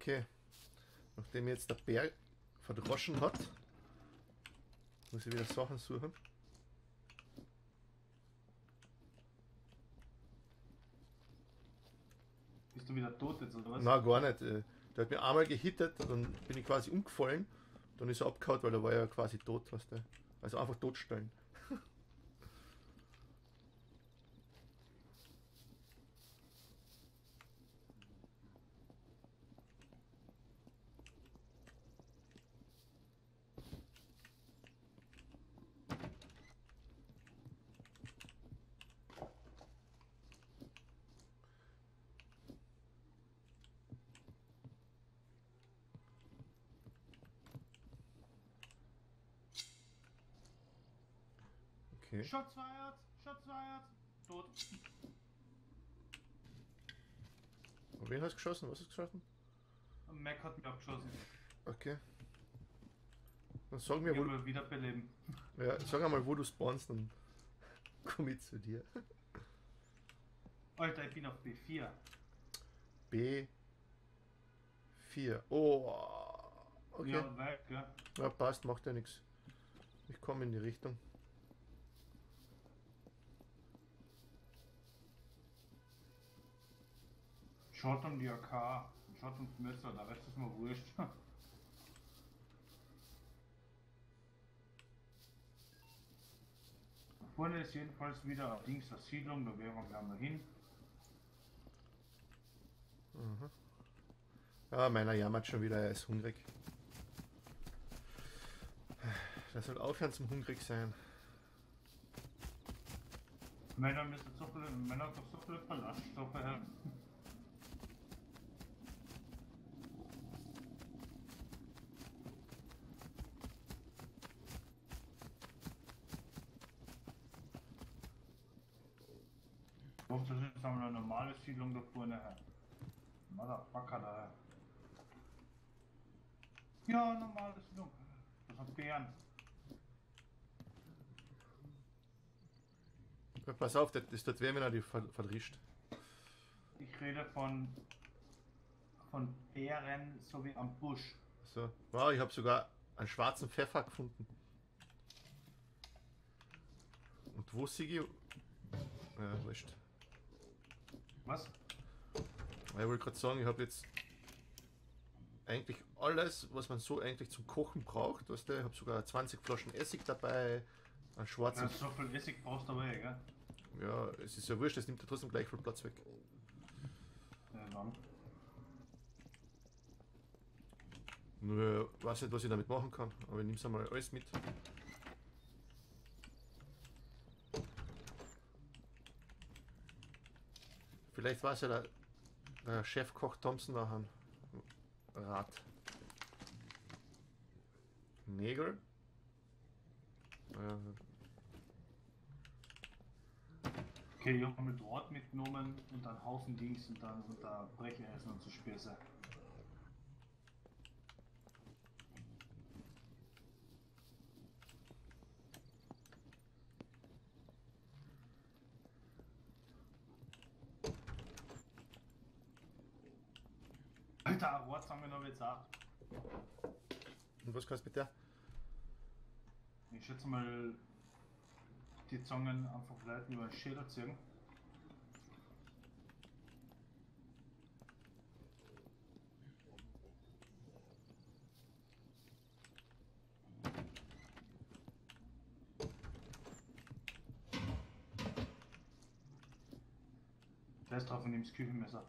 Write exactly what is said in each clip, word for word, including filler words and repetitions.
Okay. Nachdem jetzt der Bär verdroschen hat, muss ich wieder Sachen suchen. Bist du wieder tot jetzt oder was? Nein, gar nicht. Der hat mir einmal gehittet, dann bin ich quasi umgefallen, dann ist er abgehauen, weil er war ja quasi tot, weißt du. Also einfach totstellen. Okay. Shots fired! Shots fired! Tot. Und wen hast du geschossen? Was hast du geschossen? Mac hat mich abgeschossen. Okay. Dann sag mir, Ich wo will du, wiederbeleben. ja, sag einmal, wo du spawnst, dann komm ich zu dir. Alter, ich bin auf B vier. B vier. Oh. Okay. Ja, weit, gell? Ja, passt, macht ja nichts. Ich komme in die Richtung. Schaut um die A K. Schaut um das Messer, der Rest ist mir wurscht. Vorne ist jedenfalls wieder links der Siedlung, da werden wir gleich mal hin. Mhm. Ja, meiner jammert schon wieder, er ist hungrig. Der soll aufhören zum hungrig sein. Männer müssen so viele, Männer haben doch so viele Ballaststoffe her. Ich hoffe, das ist eine normale Siedlung da vorne her. Motherfucker da. Ja, normale Siedlung. Das hat Bären. Ja, pass auf, das, das tut weh, wenn er die ver- verdrischt. Ich rede von von Bären sowie am Busch. So. Wow, ich habe sogar einen schwarzen Pfeffer gefunden. Und wo Sigi? Ja, wurscht. Was? Ich wollte gerade sagen, ich habe jetzt eigentlich alles, was man so eigentlich zum Kochen braucht. Weißt du? Ich habe sogar zwanzig Flaschen Essig dabei, einen schwarzen. Ja, so viel Essig brauchst du aber eh, gell? Ja, es ist ja wurscht, das nimmt ja trotzdem gleich viel Platz weg. Ja, dann. Nur ich weiß nicht, was ich damit machen kann, aber ich nehme es einmal alles mit. Vielleicht weiß ja der, der Chefkoch Thompson noch einen Rat. Nägel. Äh, Okay, ich habe mit Draht mitgenommen und einen Haufen Dings und dann und da Brecheisen und so Späße. Alter, Wort haben wir noch jetzt auch. und was kannst du mit der? Ich schätze mal, die Zangen einfach Leuten über den Schädel ziehen. Scheiß drauf und nimm's Küchenmesser.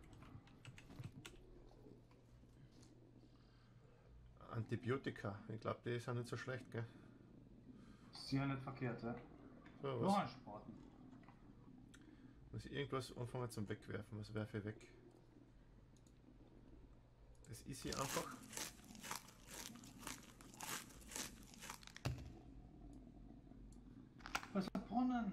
Antibiotika. Ich glaube, die sind nicht so schlecht, gell? Ist sicher nicht verkehrt, ja? So, Noch was? ein Sporten. Muss ich irgendwas anfangen zum Wegwerfen? Was werfe ich weg? Das ist hier einfach. Was ist ein Brunnen?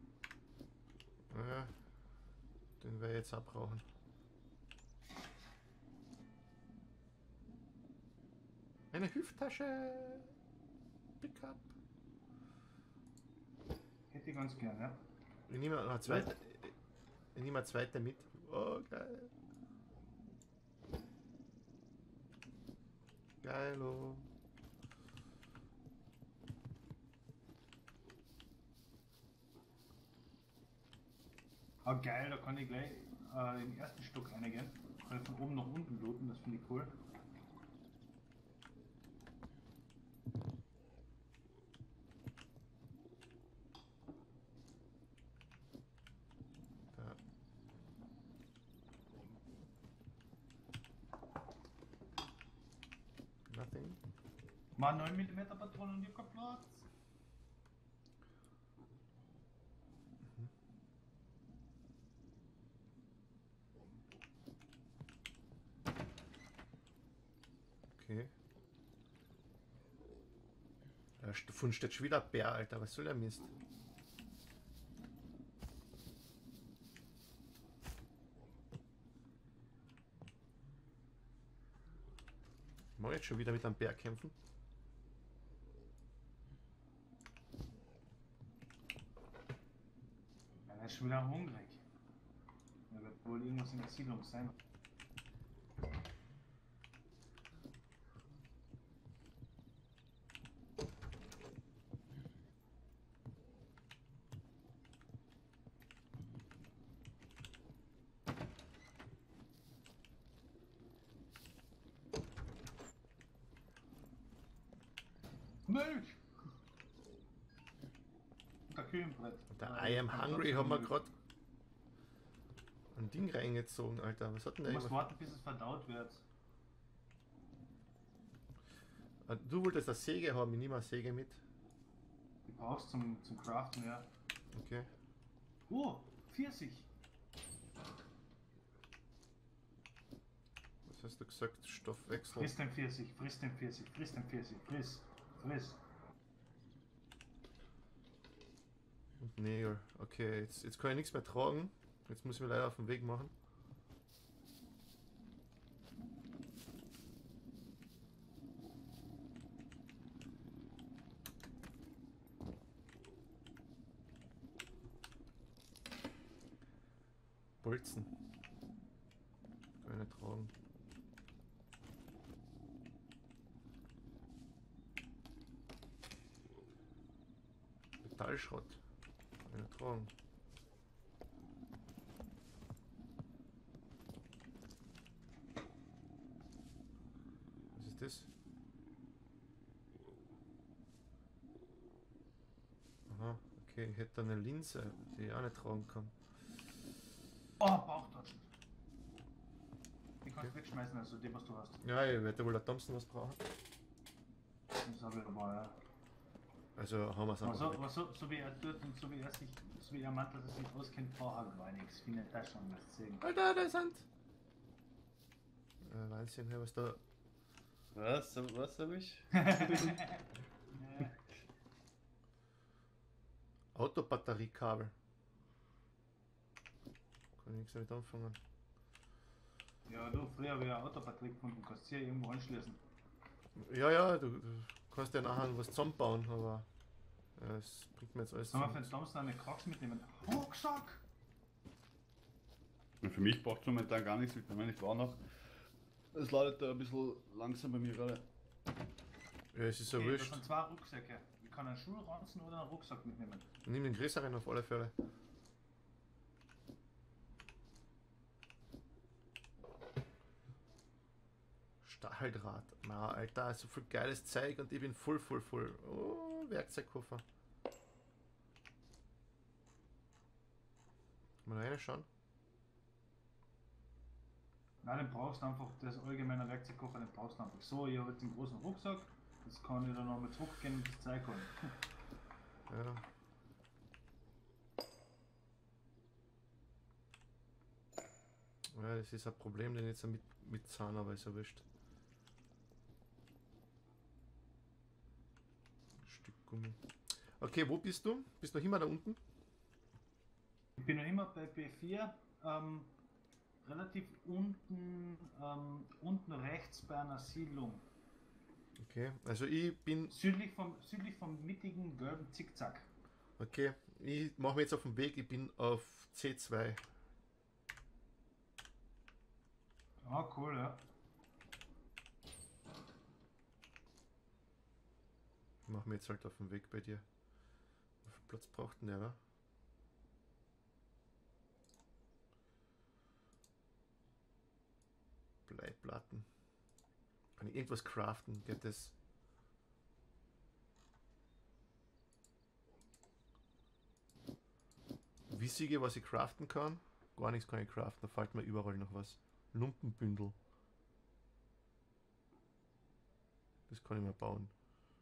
Ja, den werde ich jetzt abbrauchen. Eine Hüfttasche! Pickup! Hätte ich ganz gern, ja? Ich nehme noch eine zweite. Ich nehme eine zweite mit. Oh, geil. Geilo. Ah geil, da kann ich gleich äh, im ersten Stock reingehen. Kann ich von oben nach unten looten, das finde ich cool. Da. Nothing. Mal neun Millimeter Patronen und ich hab keinen Platz. Okay. Da Fund steht schon wieder Bär, Alter. Was soll der Mist? Muss ich jetzt schon wieder mit einem Bär kämpfen? Ja, der ist schon wieder hungrig. Da wird wohl irgendwas in der Siedlung sein. Milch! Und der Küchenbrett. Der Ja, I am kann hungry trotzdem haben wir Milch. gerade ein Ding reingezogen, Alter. Was hat denn Du der musst immer? warten, bis es verdaut wird. Ah, du wolltest eine Säge haben, ich nehme eine Säge mit. Die brauchst zum, zum Craften, ja. Okay. Oh, Pfirsich! Was hast du gesagt? Stoffwechsel. Friss den Pfirsich, friss den Pfirsich, friss den Pfirsich, friss, friss. Und Nägel. Okay, jetzt, jetzt kann ich nichts mehr tragen. Jetzt muss ich mir leider auf den Weg machen. Bolzen. Kann ich nicht tragen. Metallschrott. Kann ich nicht tragen. Was ist das? Aha, okay, ich hätte eine Linse, die ich auch nicht tragen kann. Oh, Bauchtaschen. Die kannst du wegschmeißen, also dem, was du hast. Ja, ich werde wohl der Thompson was brauchen. Das habe ich aber, ja. Also haben wir es Aber einfach so, weg. aber so, so wie er tut und so wie er sich, so wie er meint, dass er sich auskennt, braucht er gar nichts. Wie eine Tasche an das sehen. Alter, da ist Sand! Äh, Wahnsinn, hey, was da... Was? Was habe ich? Autobatteriekabel. Kann ich nichts damit anfangen. Ja, du, früher habe ich ein Autobatterie gefunden, kannst du hier irgendwo anschließen. Ja, ja, du, du kannst ja nachher was zusammenbauen, aber ja, es bringt mir jetzt alles Sollen wir zum- für den Thompson eine Krax mitnehmen? Rucksack! Für mich braucht es momentan gar nichts. Ich meine, ich war noch. Es ladet da ein bisschen langsam bei mir gerade. Ja, es ist ja Okay, das wurscht. sind zwei Rucksäcke. Ich kann einen Schulranzen oder einen Rucksack mitnehmen. Nimm den größeren auf alle Fälle. Stahldraht. Na, Alter, so viel geiles Zeug und ich bin voll, voll, voll. Oh, Werkzeugkoffer. Mal reinschauen. Nein, den brauchst du einfach, das allgemeine Werkzeugkoffer, den brauchst du einfach. So, ich habe jetzt den großen Rucksack, jetzt kann ich dann nochmal zurückgehen und das Zeug holen. Ja. Ja, das ist ein Problem, den jetzt mit, mit Zahn, aber ist ja wurscht. Stück Gummi. Okay, wo bist du? Bist du noch immer da unten? Ich bin noch immer bei B vier, ähm, relativ unten, ähm, unten rechts bei einer Siedlung. Okay, also ich bin. Südlich vom, südlich vom mittigen gelben Zickzack. Okay, ich mache mich jetzt auf den Weg, ich bin auf C zwei. Ah, cool, ja. Machen wir jetzt halt auf dem Weg bei dir. Wie viel Platz braucht denn der, wa? Bleiplatten. Kann ich irgendwas craften? Geht das? Wissige, was ich craften kann? Gar nichts kann ich craften, da fällt mir überall noch was. Lumpenbündel. Das kann ich mal bauen.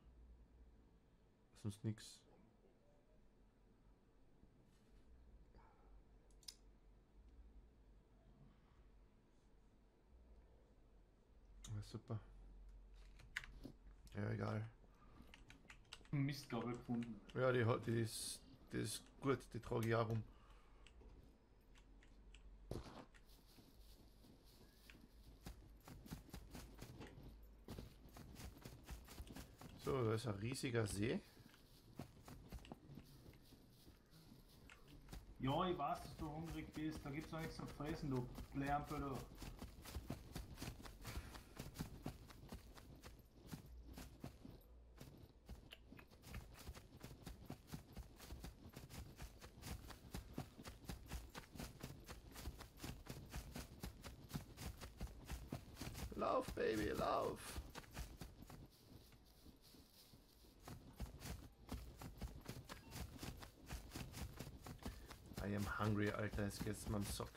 Sonst nichts. Ja, super. Ja, egal. Mistgabel gefunden. Ja, die, hat- die, ist, die ist gut, die trage ich auch rum. So, da ist ein riesiger See. Ja, ich weiß, dass du hungrig bist. Da gibt's noch nichts zum Fressen, du Lärmpel, du. Lauf, Baby, lauf! I am hungry, Alter, es geht's mir am Sack.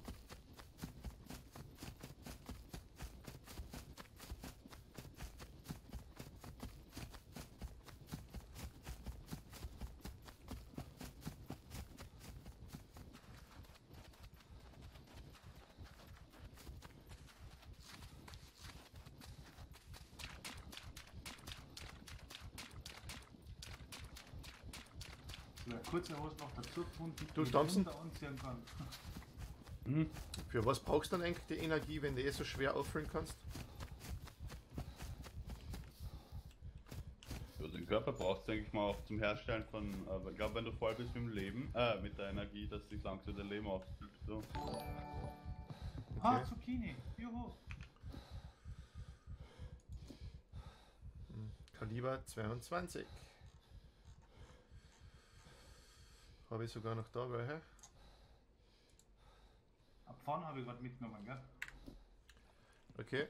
Ja, kurze Hose noch dazu gefunden, Du, die ich Thompson? runter anziehen kann. Hm? Für was brauchst du dann eigentlich die Energie, wenn du eh so schwer auffüllen kannst? Ja, den Körper brauchst du, denke ich mal, auch zum Herstellen von, aber ich glaube, wenn du voll bist mit dem Leben, äh, mit der Energie, dass sich langsam dein Leben ausfüllt. So. Ah, Okay. Zucchini. Juhu. Kaliber zweiundzwanzig. Habe ich sogar noch da welche? Ab vorne habe ich gerade mitgenommen, gell? Okay.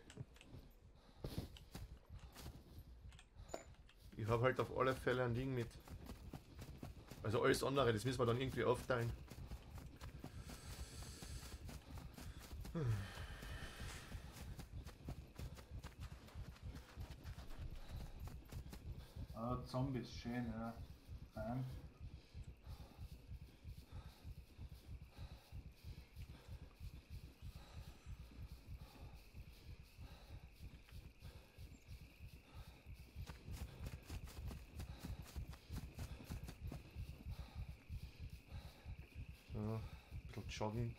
Ich habe halt auf alle Fälle ein Ding mit. Also alles andere, das müssen wir dann irgendwie aufteilen. Hm. Ah, Zombies, schön, ja. Fein. So, ein bisschen joggen.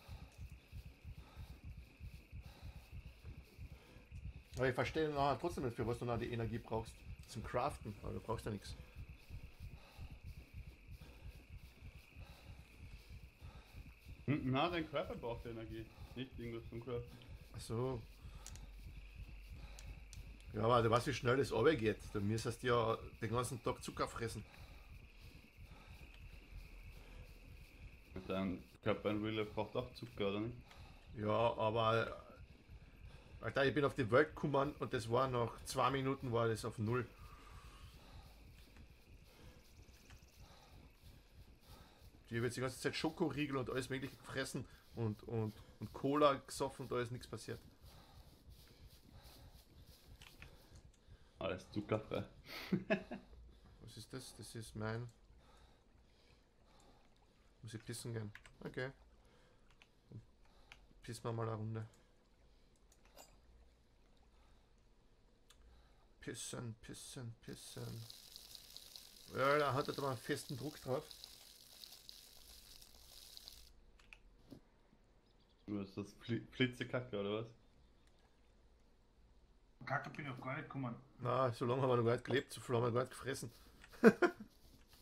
Aber ich verstehe nachher trotzdem nicht, für was du noch die Energie brauchst. Zum Craften, aber du brauchst ja nichts. Hm, na, dein Körper braucht Energie, nicht irgendwas zum Körper. Ach so. Ja, aber du weißt, wie schnell das runtergeht. Du müsstest ja den ganzen Tag Zucker fressen. Dein Körper ein Wille braucht auch Zucker, oder nicht? Ja, aber Alter, ich bin auf die Welt gekommen und das war nach zwei Minuten war das auf null. Ich habe jetzt die ganze Zeit Schokoriegel und alles mögliche gefressen und, und, und Cola gesoffen und da ist nichts passiert. Alles zuckerfrei. Was ist das? Das ist mein... Muss ich pissen gehen? Okay. Dann pissen wir mal eine Runde. Pissen, pissen, pissen. Ja, da hat er mal einen festen Druck drauf. Du hast das Fli- Flitzekacke, oder was? Kacke bin ich auf gar nicht gekommen. Na, so lange haben wir noch gar nicht gelebt, so viel haben wir gar nicht gefressen.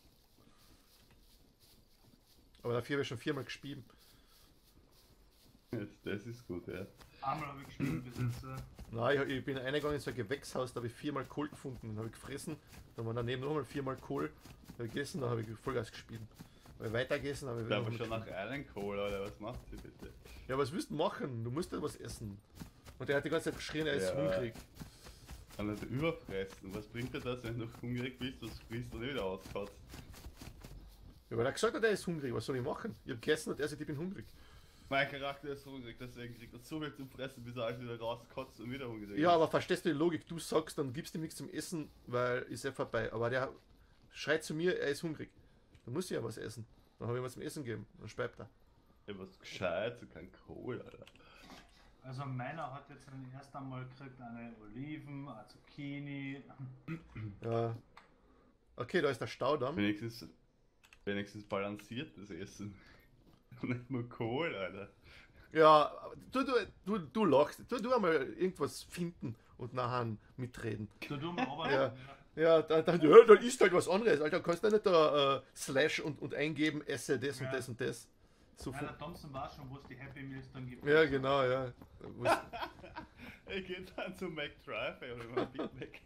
Aber dafür habe ich schon viermal gespielt. Das, das ist gut, ja. Einmal habe ich gespielt bis jetzt. Äh, Nein, ich, ich bin reingegangen in so ein Gewächshaus, da habe ich viermal Kohl gefunden, dann habe ich gefressen, dann war daneben nochmal viermal Kohl, da habe ich gegessen, dann habe ich Vollgas gespielt. Weil weiter gegessen habe ich Da wieder aber schon nach gespielt. einen Cola, oder was macht sie bitte? Ja, was willst du machen? Du musst ja was essen. Und der hat die ganze Zeit geschrien, er ist Ja. hungrig. Kann nicht überfressen. Was bringt dir das, wenn du hungrig bist, das frisst und nicht wieder auskotzt? Ja, weil er gesagt hat, er ist hungrig, was soll ich machen? Ich habe gegessen und er sagt, ich bin hungrig. Mein Charakter ist hungrig, deswegen kriegt er so viel zum Fressen, bis er alles wieder rauskotzt und wieder hungrig Ja, ist. aber verstehst du die Logik? Du sagst, dann gibst du ihm nichts zum Essen, weil ist ja vorbei. Aber der schreit zu mir, er ist hungrig. Dann muss ich ja was essen. Dann habe ich ihm was zum Essen gegeben. Dann speibt er. Ja, was gescheit, so kein Kohl, Alter. Also meiner hat jetzt dann erst einmal gekriegt eine Oliven, eine Zucchini. Ja. Okay, da ist der Staudamm. Wenigstens, wenigstens balanciertes Essen. Und nicht nur Kohl, Alter. Ja, du, du, du, du lachst. Du, du einmal irgendwas finden und nachher mitreden. Du dumm, aber Ja. Ja, dann, dann, ja, dann ist halt was anderes. Alter, kannst du nicht da äh, Slash und, und eingeben, esse das und Ja. das und das. So ja, fu- der Thompson weiß schon, wo es die Happy Meals dann gibt. ja, genau, ja. Was- Ich geh dann zu McDrive, ey, oder mal Big Mac.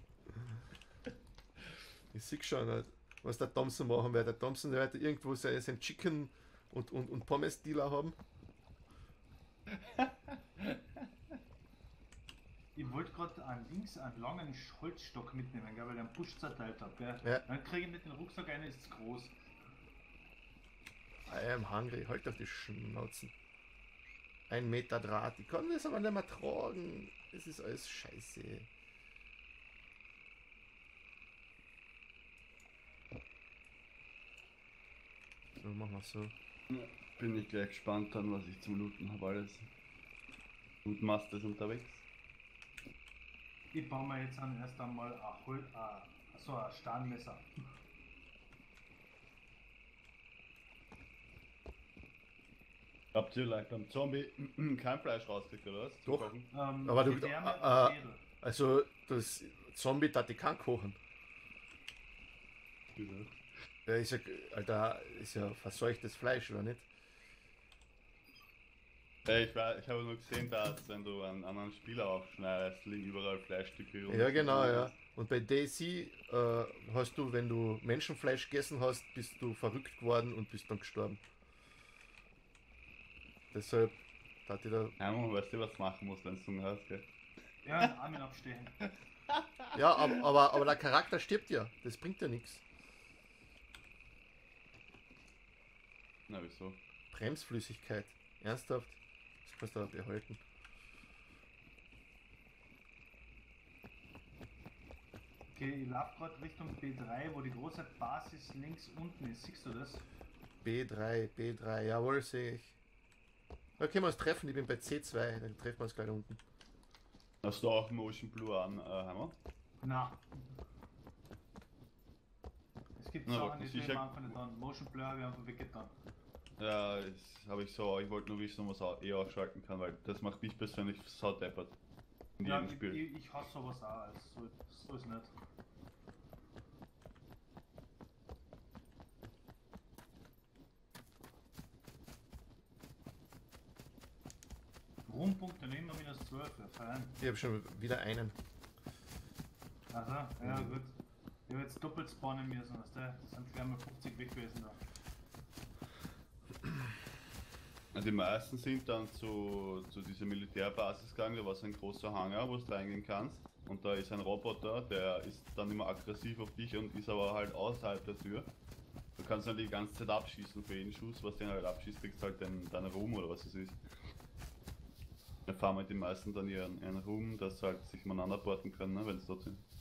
Ich sehe schon, halt, was der Thompson machen wird. Der Thompson wird irgendwo sein, sein Chicken und, und, und Pommes-Dealer haben. Ich wollte gerade an links einen langen Holzstock mitnehmen, gell, weil ich einen Busch zerteilt habe. Gell. Ja. Dann kriege ich mit dem Rucksack einen, ist zu groß. I am hungry, halt auf die Schnauzen. Ein Meter Draht, ich kann das aber nicht mehr tragen. Das ist alles scheiße. So, machen wir so. Bin ich gleich gespannt dann, was ich zum Looten habe alles. Lootmaster ist unterwegs. Ich baue mir jetzt an erst einmal ein, Hol äh, so ein Stahlmesser. Habt ihr leicht beim Zombie kein Fleisch rausgekriegt, oder was? Zum Doch. Kochen? Ähm, Aber du- die Wärme äh, und Schädel. Also, das Zombie darf ich kein kochen. Wieso? Der ist ja, Alter, ist ja verseuchtes Fleisch, oder nicht? Ey, ich, war- ich habe nur gesehen, dass wenn du einen anderen Spieler aufschneidest, liegen überall Fleischstücke rum. Ja, genau, ja. Und bei Daisy äh, hast du, wenn du Menschenfleisch gegessen hast, bist du verrückt geworden und bist dann gestorben. Deshalb hat ich da. Einmal weißt du, was du machen musst, wenn du Hunger hast, gell? Ja, den Armin abstehen. Ja, aber, aber, aber der Charakter stirbt ja. Das bringt ja nichts. Na, wieso? Bremsflüssigkeit. Ernsthaft? Das kannst du aber behalten. Okay, ich laufe gerade Richtung B drei, wo die große Basis links unten ist. Siehst du das? B drei, B drei, jawohl, sehe ich. Da können wir uns treffen, ich bin bei C zwei, dann treffen wir uns gleich unten. Hast du auch Motion Blue an, äh, Hammer? Na. Es gibt Na, aber Sachen, die sicher- sehen wir einfach nicht an. Motion Blur habe ich einfach weggetan. Ja, das habe ich so, ich wollte nur wissen, was er eh ausschalten kann, weil das macht mich persönlich so deppert. In Ja, jedem ich, Spiel. ich, ich hasse sowas auch, also so, so ist nicht. Rumpunkte nehmen wir minus zwölf, ja fein. Ich habe schon wieder einen. Also, ja gut. Ich habe jetzt doppelt spawnen müssen, weißt du? Das sind gleich mal fünfzig weg gewesen da. Also die meisten sind dann zu, zu dieser Militärbasis gegangen, da war so ein großer Hangar, wo du reingehen kannst. Und da ist ein Roboter, der ist dann immer aggressiv auf dich und ist aber halt außerhalb der Tür. Du kannst dann die ganze Zeit abschießen für jeden Schuss, was den halt abschießt, kriegst halt den, deinen Ruhm oder was es ist. Da fahren halt die meisten dann ihren, ihren Ruhm, dass sie halt sich umeinander porten können, ne, wenn sie dort sind.